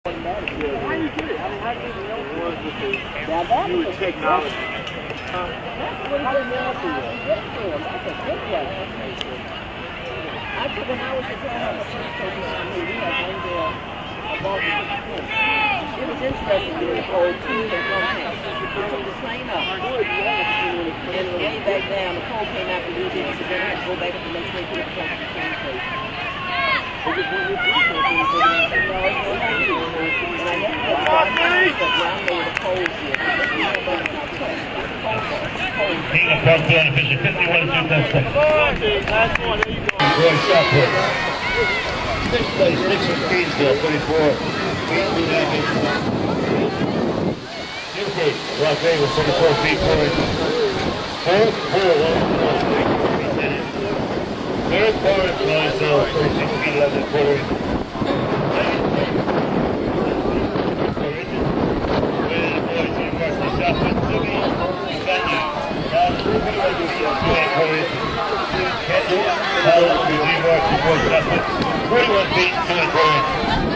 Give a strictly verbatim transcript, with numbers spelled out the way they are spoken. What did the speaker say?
How do you get it? I mean, how do you know what with the new technology? Uh, that's what he does to get to him. That's a good question. I took when I was a child, the first person I knew, we had one girl, a Baltimore school. It was interesting to the old team that one time. We took the train up, and on the way back down, the pole came out to do this, so then I had to go back up the next way to the train station. And I never got Being a front door official, fifty-one two seconds. Last one, there you go. Roy Shopwood. Sixth place, Nixon Keensville, thirty-four. Feet, two seconds. Newgate, Las Vegas, thirty-four feet, four inches. Fourth, four, one, four, three minutes. Third, Lawrence, Lawrenceville, thirty-six feet, eleven, four inches. Second place, four inches. With the boys in the first, Shopwood, Subi, Venue. forty-one feet, two and four inches.